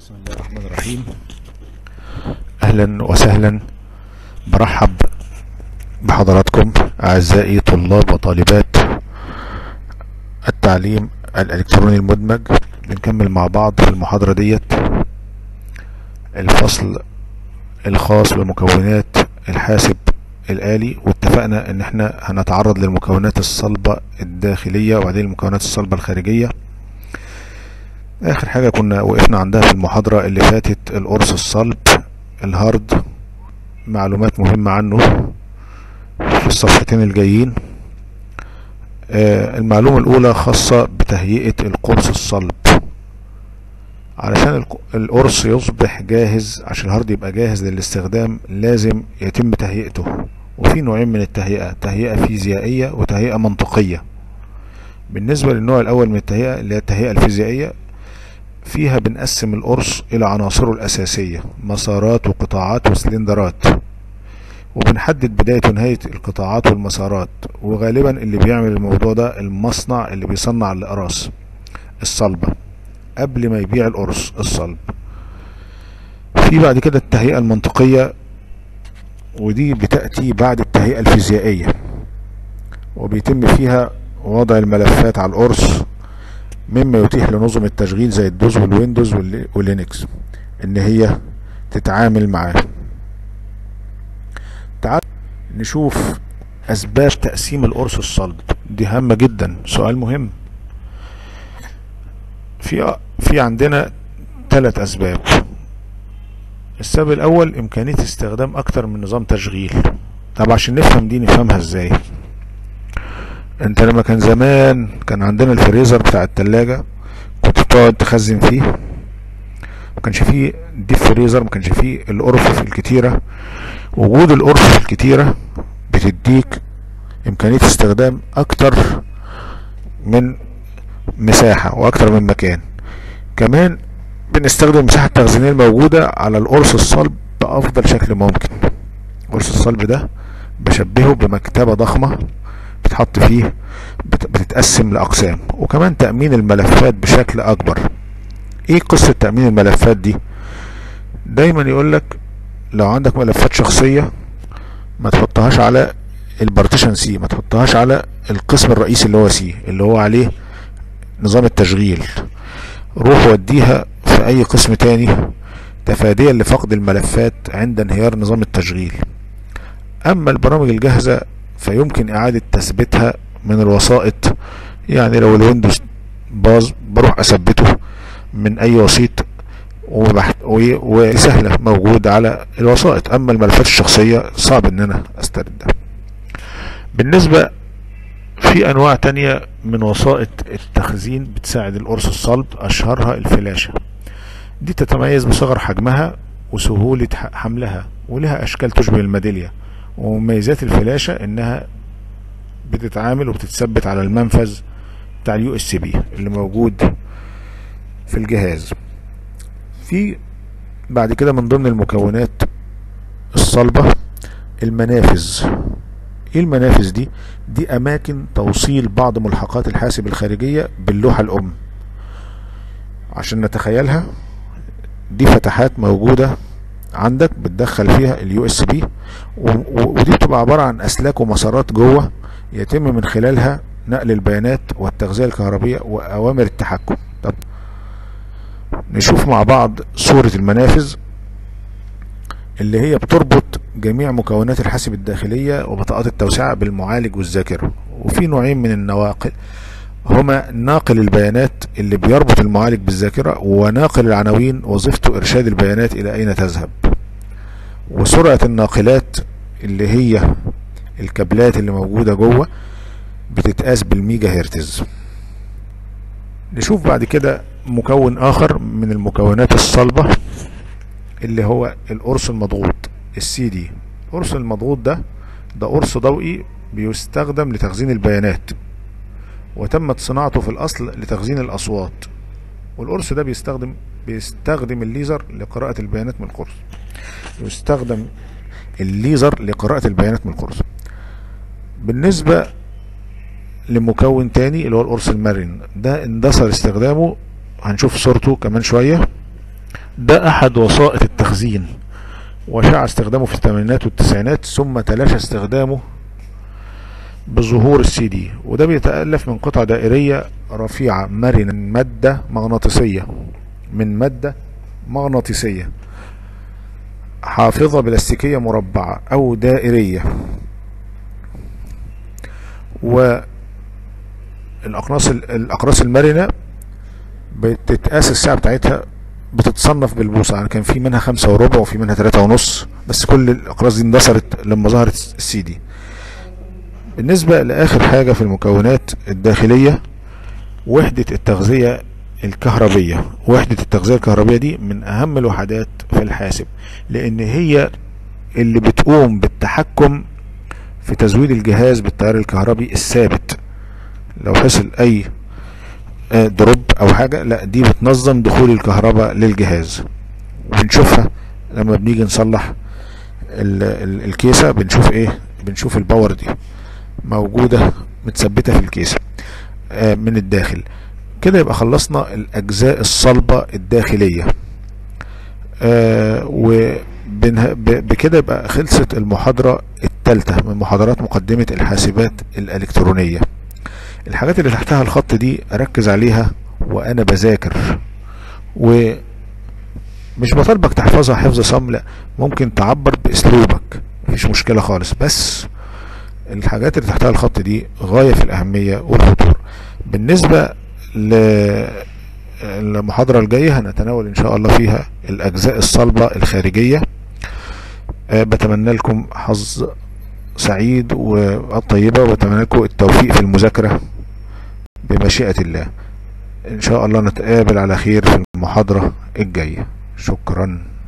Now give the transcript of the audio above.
بسم الله الرحمن الرحيم. أهلا وسهلا، برحب بحضراتكم أعزائي طلاب وطالبات التعليم الإلكتروني المدمج. بنكمل مع بعض في المحاضرة ديت الفصل الخاص بمكونات الحاسب الآلي، واتفقنا ان احنا هنتعرض للمكونات الصلبة الداخلية وبعدين المكونات الصلبة الخارجية. اخر حاجة كنا وقفنا عندها في المحاضرة اللي فاتت القرص الصلب الهارد، معلومات مهمة عنه في الصفحتين الجايين. المعلومة الاولى خاصة بتهيئة القرص الصلب. علشان القرص يصبح جاهز، عشان الهارد يبقى جاهز للاستخدام لازم يتم تهيئته، وفي نوعين من التهيئة، تهيئة فيزيائية وتهيئة منطقية. بالنسبة للنوع الاول من التهيئة اللي هي التهيئة الفيزيائية، فيها بنقسم القرص الى عناصره الاساسية، مسارات وقطاعات وسلندرات، وبنحدد بداية ونهاية القطاعات والمسارات، وغالبا اللي بيعمل الموضوع ده المصنع اللي بيصنع الاقراص الصلبة قبل ما يبيع القرص الصلب. في بعد كده التهيئة المنطقية، ودي بتأتي بعد التهيئة الفيزيائية، وبيتم فيها وضع الملفات على القرص مما يتيح لنظم التشغيل زي الدوز والويندوز واللينكس ان هي تتعامل معاه. تعال نشوف اسباب تقسيم القرص الصلب، دي هامة جدا، سؤال مهم. في عندنا 3 اسباب. السبب الاول امكانية استخدام اكتر من نظام تشغيل. طب عشان نفهم دي نفهمها ازاي؟ انت لما كان زمان كان عندنا الفريزر بتاع التلاجة، كنت بتقعد تخزن فيه، ما كانش فيه ديب فريزر، ما كانش فيه الارفف الكتيرة. وجود الارفف الكتيرة بتديك امكانية استخدام اكتر من مساحة واكتر من مكان. كمان بنستخدم المساحة التخزينية الموجودة على القرص الصلب بافضل شكل ممكن. القرص الصلب ده بشبهه بمكتبة ضخمة بتحط فيه، بتتقسم لأقسام، وكمان تأمين الملفات بشكل أكبر. إيه قصة تأمين الملفات دي؟ دايما يقولك لو عندك ملفات شخصية ما تحطهاش على البارتيشن سي، ما تحطهاش على القسم الرئيسي اللي هو سي اللي هو عليه نظام التشغيل. روح وديها في أي قسم تاني تفاديا لفقد الملفات عند انهيار نظام التشغيل. أما البرامج الجاهزة فيمكن إعادة تثبيتها من الوسائط، يعني لو الويندوز باظ بروح أثبته من أي وسيط وسهلة موجود على الوسائط. أما الملفات الشخصية صعب إن أنا أستردها. بالنسبة في أنواع تانية من وسائط التخزين بتساعد القرص الصلب، أشهرها الفلاشة. دي تتميز بصغر حجمها وسهولة حملها، ولها أشكال تشبه الميدالية. ومميزات الفلاشة انها بتتعامل وبتتثبت على المنفذ بتاع اليو اس بي اللي موجود في الجهاز. في بعد كده من ضمن المكونات الصلبة المنافذ. ايه المنافذ دي؟ دي اماكن توصيل بعض ملحقات الحاسب الخارجية باللوحة الام. عشان نتخيلها، دي فتحات موجودة عندك بتدخل فيها اليو اس بي، ودي بتبقى عبارة عن اسلاك ومسارات جوه يتم من خلالها نقل البيانات والتغذية الكهربية واوامر التحكم. طب نشوف مع بعض صورة المنافذ اللي هي بتربط جميع مكونات الحاسب الداخلية وبطاقات التوسعة بالمعالج والذاكرة. وفي نوعين من النواقل، هما ناقل البيانات اللي بيربط المعالج بالذاكرة، وناقل العناوين وظيفته إرشاد البيانات إلى أين تذهب. وسرعة الناقلات اللي هي الكابلات اللي موجودة جوه بتتقاس بالميجا هرتز. نشوف بعد كده مكون آخر من المكونات الصلبة اللي هو القرص المضغوط، السي دي. القرص المضغوط ده قرص ضوئي بيستخدم لتخزين البيانات، وتمت صناعته في الأصل لتخزين الأصوات. والقرص ده بيستخدم الليزر لقراءة البيانات من القرص. يستخدم الليزر لقراءة البيانات من القرص. بالنسبة لمكون تاني اللي هو القرص المرن، ده اندثر استخدامه، هنشوف صورته كمان شوية. ده احد وسائط التخزين، وشاع استخدامه في الثمانينات والتسعينات، ثم تلاشى استخدامه بظهور السي دي. وده بيتألف من قطعة دائرية رفيعة مرنة من مادة مغناطيسية حافظة بلاستيكية مربعة أو دائرية. والأقراص المرنة بتتقاس السعة بتاعتها، بتتصنف بالبوصة، يعني كان في منها 5.25 وفي منها 3.5، بس كل الأقراص دي اندثرت لما ظهرت السي دي. بالنسبة لآخر حاجة في المكونات الداخلية، وحدة التغذية الكهربية. وحدة التغذية الكهربية دي من أهم الوحدات في الحاسب، لأن هي اللي بتقوم بالتحكم في تزويد الجهاز بالتيار الكهربي الثابت. لو حصل أي دروب أو حاجة، لا دي بتنظم دخول الكهرباء للجهاز. وبنشوفها لما بنيجي نصلح الكيسة، بنشوف ايه؟ بنشوف الباور دي موجودة متثبتة في الكيسة من الداخل. كده يبقى خلصنا الأجزاء الصلبة الداخلية. وبكده يبقى خلصت المحاضرة الثالثة من محاضرات مقدمة الحاسبات الإلكترونية. الحاجات اللي تحتها الخط دي أركز عليها وأنا بذاكر، ومش بطالبك تحفظها حفظ صم، لا، ممكن تعبر بأسلوبك، مفيش مشكلة خالص، بس الحاجات اللي تحتها الخط دي غاية في الأهمية والخطورة. بالنسبة للمحاضرة الجاية هنتناول إن شاء الله فيها الأجزاء الصلبة الخارجية. بتمنى لكم حظ سعيد والطيبة، وبتمنى لكم التوفيق في المذاكرة بمشيئة الله. إن شاء الله نتقابل على خير في المحاضرة الجاية. شكرا.